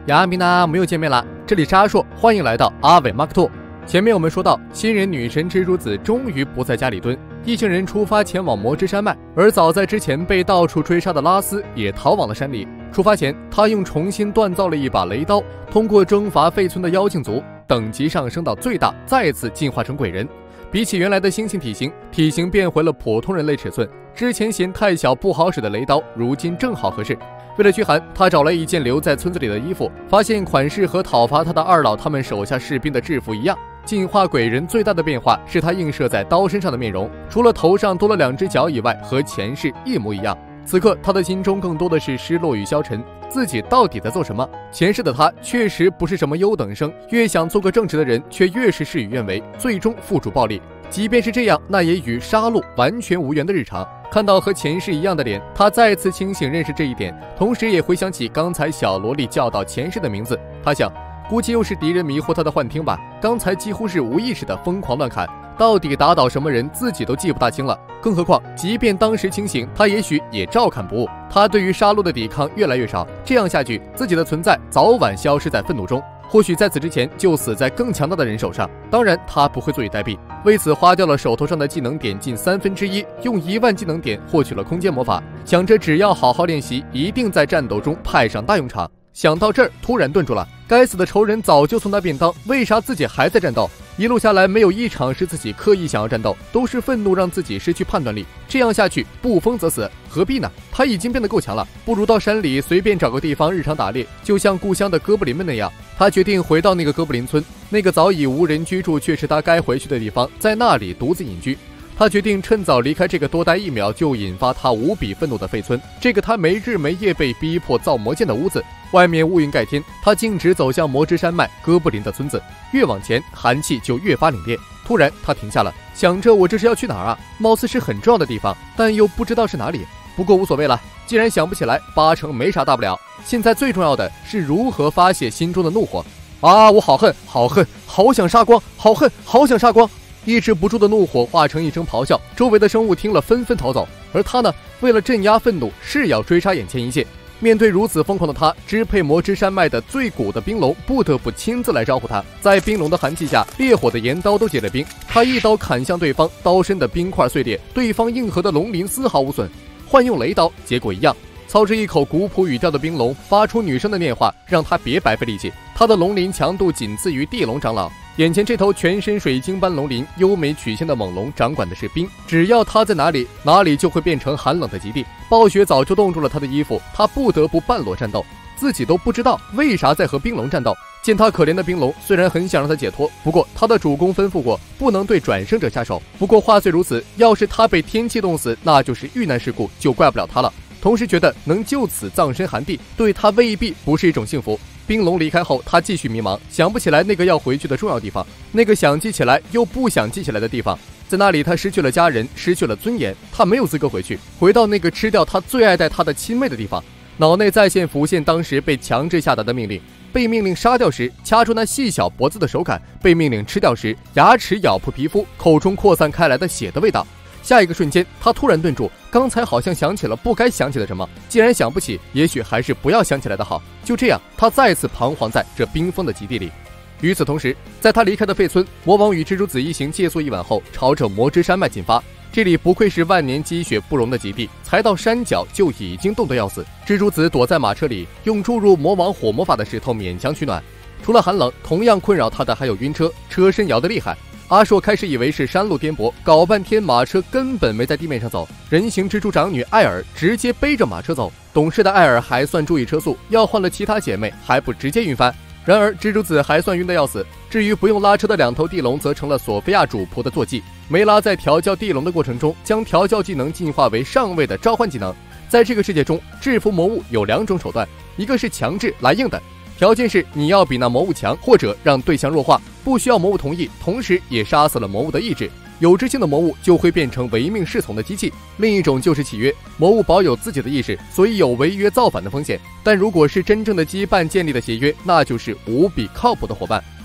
亚米娜，我们又见面了，这里是阿硕，欢迎来到阿伟 Mark II。前面我们说到，新人女神蜘蛛子终于不在家里蹲，一行人出发前往魔之山脉，而早在之前被到处追杀的拉斯也逃往了山里。出发前，他用重新锻造了一把雷刀，通过征伐废村的妖精族，等级上升到最大，再次进化成鬼人。比起原来的猩猩体型变回了普通人类尺寸，之前嫌太小不好使的雷刀，如今正好合适。为了驱寒，他找来一件留在村子里的衣服，发现款式和讨伐他的二老他们手下士兵的制服一样。进化鬼人最大的变化是他映射在刀身上的面容，除了头上多了2只脚以外，和前世一模一样。此刻他的心中更多的是失落与消沉，自己到底在做什么？前世的他确实不是什么优等生，越想做个正直的人，却越是事与愿违，最终付诸暴力。即便是这样，那也与杀戮完全无缘的日常。看到和前世一样的脸，他再次清醒认识这一点，同时也回想起刚才小萝莉叫到前世的名字。他想，估计又是敌人迷惑他的幻听吧，刚才几乎是无意识的疯狂乱砍，到底打倒什么人自己都记不大清了。更何况即便当时清醒，他也许也照砍不误。他对于杀戮的抵抗越来越少，这样下去自己的存在早晚消失在愤怒中，或许在此之前就死在更强大的人手上。当然他不会坐以待毙，为此花掉了手头上的技能点近1/3，用1万技能点获取了空间魔法，想着只要好好练习，一定在战斗中派上大用场。想到这儿突然顿住了，该死的仇人早就送他便当，为啥自己还在战斗？一路下来没有一场是自己刻意想要战斗，都是愤怒让自己失去判断力。这样下去不疯则死，何必呢？他已经变得够强了，不如到山里随便找个地方日常打猎，就像故乡的哥布林们那样。他决定回到那个哥布林村，那个早已无人居住却是他该回去的地方，在那里独自隐居。他决定趁早离开这个多待1秒就引发他无比愤怒的废村，这个他没日没夜被逼迫造魔剑的屋子。外面乌云盖天，他径直走向魔之山脉哥布林的村子，越往前寒气就越发凛冽。突然他停下了，想着我这是要去哪儿啊？貌似是很重要的地方，但又不知道是哪里。不过无所谓了，既然想不起来，8成没啥大不了。现在最重要的是如何发泄心中的怒火啊！我好恨，好恨，好想杀光，好恨，好想杀光！抑制不住的怒火化成一声咆哮，周围的生物听了纷纷逃走，而他呢，为了镇压愤怒，是要追杀眼前一切。面对如此疯狂的他，支配魔之山脉的最古的冰龙不得不亲自来招呼他。在冰龙的寒气下，烈火的岩刀都结了冰，他一刀砍向对方，刀身的冰块碎裂，对方硬核的龙鳞丝毫无损。换用雷刀，结果一样。操着一口古朴语调的冰龙发出女生的念话，让他别白费力气。他的龙鳞强度仅次于地龙长老。眼前这头全身水晶般龙鳞、优美曲线的猛龙掌管的是冰，只要他在哪里，哪里就会变成寒冷的极地。暴雪早就冻住了他的衣服，他不得不半裸战斗，自己都不知道为啥在和冰龙战斗。见他可怜的冰龙，虽然很想让他解脱，不过他的主公吩咐过，不能对转生者下手。不过话虽如此，要是他被天气冻死，那就是遇难事故，就怪不了他了。同时觉得能就此葬身寒地，对他未必不是一种幸福。冰龙离开后，他继续迷茫，想不起来那个要回去的重要地方，那个想记起来又不想记起来的地方。在那里，他失去了家人，失去了尊严，他没有资格回去，回到那个吃掉他最爱戴他的亲妹的地方。脑内再现浮现当时被强制下达的命令，被命令杀掉时掐住那细小脖子的手感，被命令吃掉时牙齿咬破皮肤，口中扩散开来的血的味道。下一个瞬间，他突然顿住，刚才好像想起了不该想起的什么，既然想不起，也许还是不要想起来的好。就这样，他再次彷徨在这冰封的极地里。与此同时，在他离开的废村，魔王与蜘蛛子一行借宿一晚后，朝着魔之山脉进发。这里不愧是万年积雪不融的极地，才到山脚就已经冻得要死。蜘蛛子躲在马车里，用注入魔王火魔法的石头勉强取暖。除了寒冷，同样困扰他的还有晕车，车身摇得厉害。阿硕开始以为是山路颠簸，搞半天马车根本没在地面上走。人形蜘蛛长女艾尔直接背着马车走，懂事的艾尔还算注意车速，要换了其他姐妹还不直接晕翻。然而蜘蛛子还算晕得要死，至于不用拉车的2头地龙则成了索菲亚主仆的坐骑。梅拉在调教地龙的过程中，将调教技能进化为上位的召唤技能。在这个世界中，制服魔物有2种手段，一个是强制来硬的，条件是你要比那魔物强，或者让对象弱化，不需要魔物同意，同时也杀死了魔物的意志。有知性的魔物就会变成唯命是从的机器。另一种就是契约，魔物保有自己的意识，所以有违约造反的风险。但如果是真正的羁绊建立的协约，那就是无比靠谱的伙伴。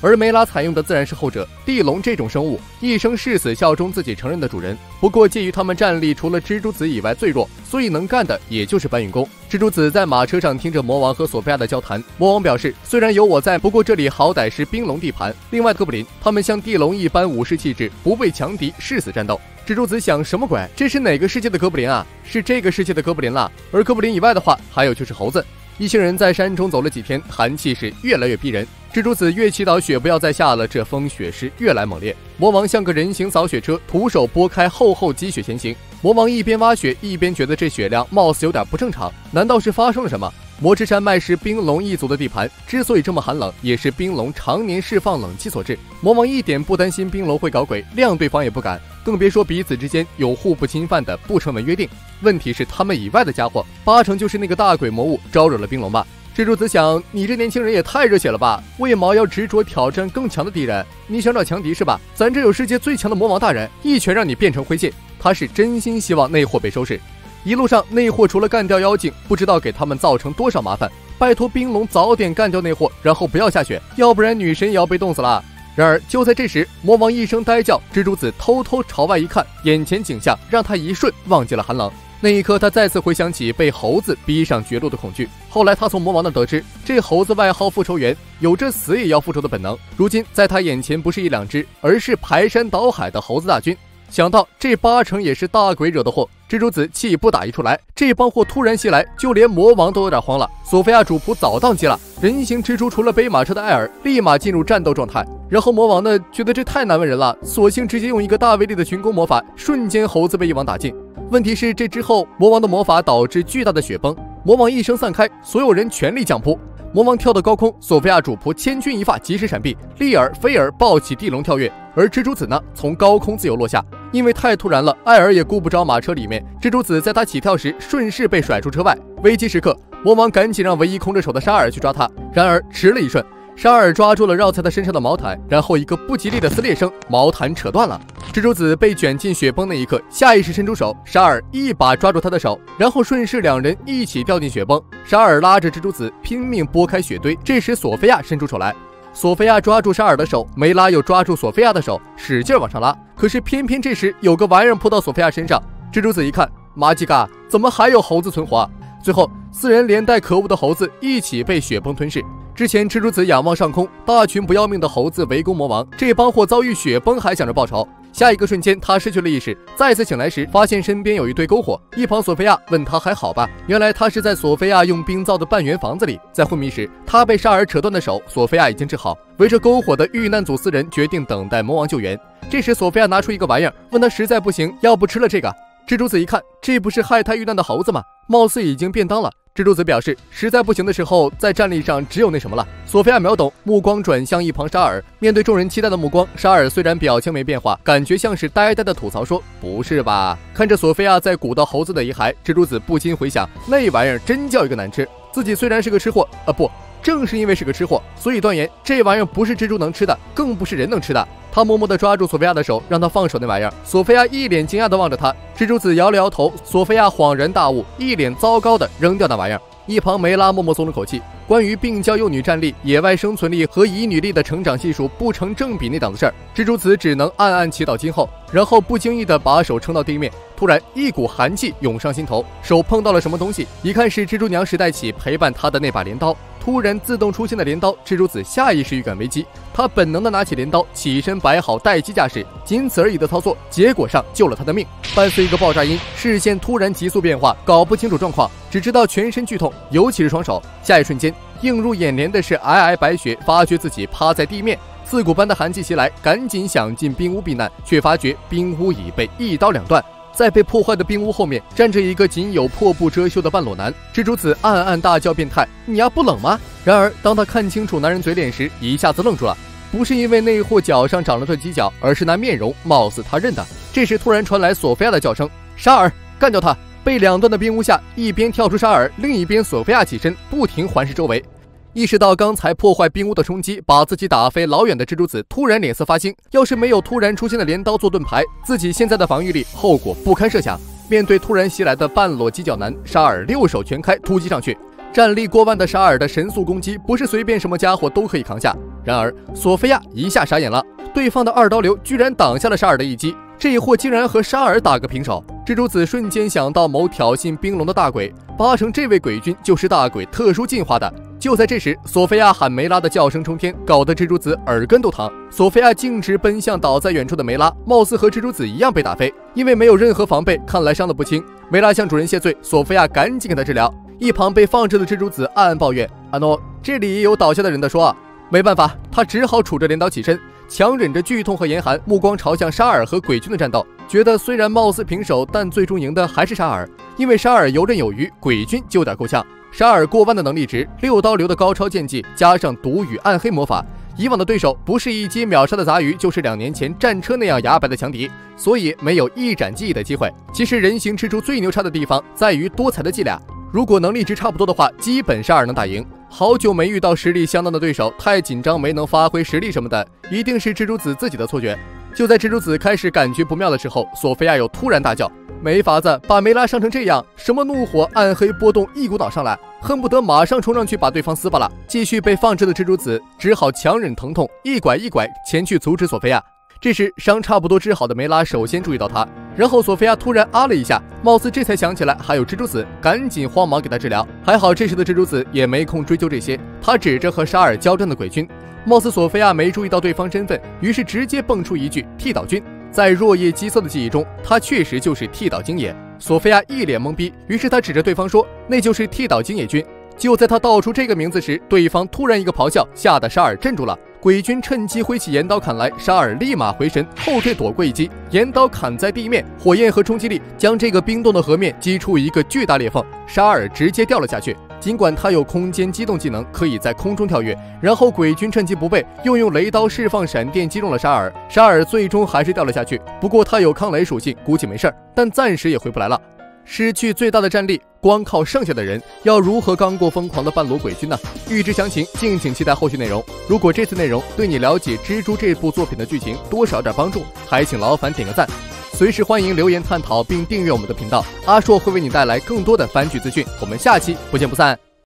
而梅拉采用的自然是后者。地龙这种生物一生誓死效忠自己承认的主人，不过介于他们战力除了蜘蛛子以外最弱，所以能干的也就是搬运工。蜘蛛子在马车上听着魔王和索菲亚的交谈，魔王表示虽然有我在，不过这里好歹是冰龙地盘。另外哥布林他们像地龙一般武士气质，不畏强敌，誓死战斗。蜘蛛子想什么鬼？这是哪个世界的哥布林啊？是这个世界的哥布林啦。而哥布林以外的话，还有就是猴子。一行人在山中走了几天，寒气是越来越逼人。蜘蛛子越祈祷雪不要再下了，这风雪是越来猛烈。魔王像个人形扫雪车，徒手拨开厚厚积雪前行。魔王一边挖雪，一边觉得这雪量貌似有点不正常，难道是发生了什么？魔之山脉是冰龙一族的地盘，之所以这么寒冷，也是冰龙常年释放冷气所致。魔王一点不担心冰龙会搞鬼，谅对方也不敢，更别说彼此之间有互不侵犯的不成文约定。问题是他们以外的家伙，八成就是那个大鬼魔物招惹了冰龙吧。蜘蛛子想，你这年轻人也太热血了吧，为毛要执着挑战更强的敌人？你想找强敌是吧？咱这有世界最强的魔王大人，一拳让你变成灰烬。他是真心希望内货被收拾。一路上内货除了干掉妖精，不知道给他们造成多少麻烦。拜托冰龙早点干掉内货，然后不要下雪，要不然女神也要被冻死了。然而就在这时，魔王一声呆叫，蜘蛛子偷偷朝外一看，眼前景象让他一瞬忘记了寒冷。那一刻他再次回想起被猴子逼上绝路的恐惧。后来他从魔王那得知，这猴子外号复仇猿，有着死也要复仇的本能。如今在他眼前不是一两只，而是排山倒海的猴子大军。想到这八成也是大鬼惹的祸，蜘蛛子气不打一处来。这帮货突然袭来，就连魔王都有点慌了。索菲亚主仆早当机了，人形蜘蛛除了背马车的艾尔立马进入战斗状态。然后魔王呢，觉得这太难为人了，索性直接用一个大威力的群攻魔法，瞬间猴子被一网打尽。问题是这之后魔王的魔法导致巨大的雪崩，魔王一声散开，所有人全力降扑。魔王跳到高空，索菲亚主仆千钧一发及时闪避，利尔、菲尔抱起地龙跳跃，而蜘蛛子呢从高空自由落下。因为太突然了，艾尔也顾不着马车里面，蜘蛛子在他起跳时顺势被甩出车外。危机时刻，魔王赶紧让唯一空着手的沙尔去抓他，然而迟了一瞬，沙尔抓住了绕在他身上的毛毯，然后一个不吉利的撕裂声，毛毯扯断了。蜘蛛子被卷进雪崩那一刻，下意识伸出手，沙尔一把抓住他的手，然后顺势两人一起掉进雪崩。沙尔拉着蜘蛛子拼命拨开雪堆，这时索菲亚伸出手来，索菲亚抓住沙尔的手，梅拉又抓住索菲亚的手，使劲往上拉。可是偏偏这时有个玩意儿扑到索菲亚身上，蜘蛛子一看，马吉嘎，怎么还有猴子存活啊？最后四人连带可恶的猴子一起被雪崩吞噬。之前蜘蛛子仰望上空，大群不要命的猴子围攻魔王，这帮货遭遇雪崩还想着报仇。下一个瞬间他失去了意识，再次醒来时发现身边有一堆篝火，一旁索菲亚问他还好吧，原来他是在索菲亚用冰造的半圆房子里。在昏迷时他被沙尔扯断的手，索菲亚已经治好。围着篝火的遇难组4人决定等待魔王救援。这时索菲亚拿出一个玩意儿，问他实在不行要不吃了这个。蜘蛛子一看，这不是害他遇难的猴子吗？貌似已经便当了。蜘蛛子表示实在不行的时候，在战力上只有那什么了。索菲亚秒懂，目光转向一旁沙尔，面对众人期待的目光，沙尔虽然表情没变化，感觉像是呆呆的吐槽说，不是吧。看着索菲亚在鼓捣猴子的遗骸，蜘蛛子不禁回想，那玩意儿真叫一个难吃。自己虽然是个吃货不，正是因为是个吃货，所以断言这玩意儿不是蜘蛛能吃的，更不是人能吃的。他默默地抓住索菲亚的手，让他放手那玩意儿。索菲亚一脸惊讶地望着他，蜘蛛子摇了摇头。索菲亚恍然大悟，一脸糟糕地扔掉那玩意儿。一旁梅拉默默松了口气。关于病娇幼女战力、野外生存力和乙女力的成长系数不成正比那档子事儿，蜘蛛子只能暗暗祈祷今后，然后不经意地把手撑到地面。突然一股寒气涌上心头，手碰到了什么东西，一看是蜘蛛娘时代起陪伴他的那把镰刀。突然自动出现的镰刀，蜘蛛子下意识预感危机，他本能地拿起镰刀，起身摆好待机架势，仅此而已的操作，结果上救了他的命。伴随一个爆炸音，视线突然急速变化，搞不清楚状况，只知道全身剧痛，尤其是双手。下一瞬间，映入眼帘的是皑皑白雪，发觉自己趴在地面，刺骨般的寒气袭来，赶紧想进冰屋避难，却发觉冰屋已被一刀两断。在被破坏的冰屋后面站着一个仅有破布遮羞的半裸男，蜘蛛子暗暗大叫变态，你呀不冷吗？然而当他看清楚男人嘴脸时，一下子愣住了，不是因为那货脚上长了对犄角，而是那面容貌似他认的。这时突然传来索菲亚的叫声，沙尔，干掉他！被两断的冰屋下，一边跳出沙尔，另一边索菲亚起身，不停环视周围。意识到刚才破坏冰屋的冲击把自己打飞老远的蜘蛛子突然脸色发青，要是没有突然出现的镰刀做盾牌，自己现在的防御力后果不堪设想。面对突然袭来的半裸犄角男，沙尔6手全开突击上去， 战力过万的沙尔的神速攻击不是随便什么家伙都可以扛下。然而索菲亚一下傻眼了，对方的2刀流居然挡下了沙尔的一击，这一货竟然和沙尔打个平手。蜘蛛子瞬间想到某挑衅冰龙的大鬼，八成这位鬼君就是大鬼特殊进化的。就在这时，索菲亚喊梅拉的叫声冲天，搞得蜘蛛子耳根都疼。索菲亚径直奔向倒在远处的梅拉，貌似和蜘蛛子一样被打飞，因为没有任何防备，看来伤得不轻。梅拉向主人谢罪，索菲亚赶紧给他治疗。一旁被放置的蜘蛛子暗暗抱怨：“阿诺，这里也有倒下的人的说啊。”没办法，他只好杵着镰刀起身，强忍着剧痛和严寒，目光朝向沙尔和鬼君的战斗，觉得虽然貌似平手，但最终赢的还是沙尔，因为沙尔游刃有余，鬼君就有点够呛。沙尔过万的能力值，6刀流的高超剑技，加上毒与暗黑魔法，以往的对手不是一击秒杀的杂鱼，就是2年前战车那样牙白的强敌，所以没有一展技艺的机会。其实人形蜘蛛最牛叉的地方在于多彩的伎俩，如果能力值差不多的话，基本沙尔能打赢。好久没遇到实力相当的对手，太紧张没能发挥实力什么的，一定是蜘蛛子自己的错觉。就在蜘蛛子开始感觉不妙的时候，索菲亚又突然大叫：“没法子，把梅拉伤成这样！”什么怒火、暗黑波动一股脑上来，恨不得马上冲上去把对方撕巴了。继续被放置的蜘蛛子只好强忍疼痛，一拐一拐前去阻止索菲亚。这时伤差不多治好的梅拉首先注意到他，然后索菲亚突然啊了一下，貌似这才想起来还有蜘蛛子，赶紧慌忙给他治疗。还好这时的蜘蛛子也没空追究这些，他指着和沙尔交战的鬼君，貌似索菲亚没注意到对方身份，于是直接蹦出一句剃岛君。在若叶基色的记忆中，他确实就是剃岛京野。索菲亚一脸懵逼，于是他指着对方说：“那就是剃岛京野君。”就在他道出这个名字时，对方突然一个咆哮，吓得沙尔镇住了。鬼君趁机挥起镰刀砍来，沙尔立马回神，后退躲过一击，镰刀砍在地面，火焰和冲击力将这个冰冻的河面击出一个巨大裂缝，沙尔直接掉了下去。尽管他有空间机动技能，可以在空中跳跃，然后鬼君趁其不备，又用雷刀释放闪电击中了沙尔，沙尔最终还是掉了下去。不过他有抗雷属性，估计没事儿，但暂时也回不来了。失去最大的战力，光靠剩下的人要如何刚过疯狂的半裸鬼君呢？预知详情，敬请期待后续内容。如果这次内容对你了解蜘蛛这部作品的剧情多少有点帮助，还请劳烦点个赞，随时欢迎留言探讨并订阅我们的频道，阿硕会为你带来更多的番剧资讯。我们下期不见不散。